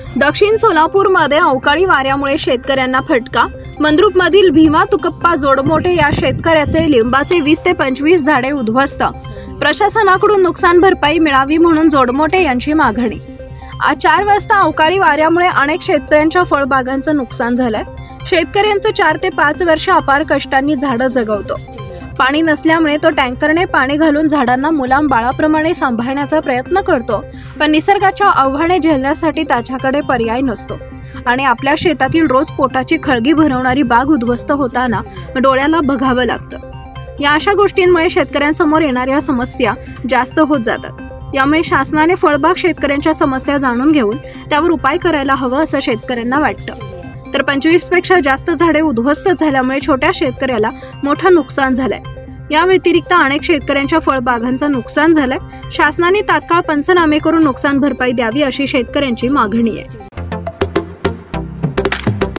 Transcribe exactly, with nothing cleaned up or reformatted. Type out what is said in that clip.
दक्षिण सोलापूरमध्ये अवकाळी वाऱ्यामुळे शेतकऱ्यांना फटका। मंद्रुपमधील भीमा तुकप्पा जोडमोटे या शेतकऱ्याचे लिंबाचे वीस ते पंचवीस झाडे उद्ध्वस्त। प्रशासनाकडून नुकसान भरपाई मिळावी म्हणून जोडमोटे यांची मागणी। आज चार वाजता अवकाळी वाऱ्यामुळे अनेक शेतकऱ्यांच्या फळबागांचं नुकसान झालंय। शेतकऱ्यांचं चार ते पाच वर्ष अपार कष्टांनी झाडं जगवतो। पाणी नसल्यामुळे तो टँकरने पाणी घालून झाडांना मुलाम बाळाप्रमाणे सांभाळण्याचा प्रयत्न करतो, पण निसर्गाच्या आव्हाने झेलण्यासाठी त्याच्याकडे पर्याय नसतो आणि आपल्या शेतातील रोज पोटाची खळगी भरवणारी बाग उद्ध्वस्त होताना डोळ्याला बघावं लागतं। या अशा गोष्टींमुळे शेतकऱ्यांसमोर येणाऱ्या समस्या जास्त होत जातात। यामुळे शासनाने फळबाग शेतकऱ्यांच्या समस्या जाणून घेऊन त्यावर उपाय करायला हवं असं शेतकऱ्यांना वाटतं। तर पंचवीस पेक्षा जास्त झाडे उद्ध्वस्त झाल्यामुळे छोट्या शेतकऱ्याला मोठं नुकसान झालंय। या व्यतिरिक्त अनेक शेतकऱ्यांच्या फळबागांचं नुकसान झालंय। शासनाने तात्काळ पंचनामे करून नुकसान भरपाई द्यावी अशी शेतकऱ्यांची मागणी आहे।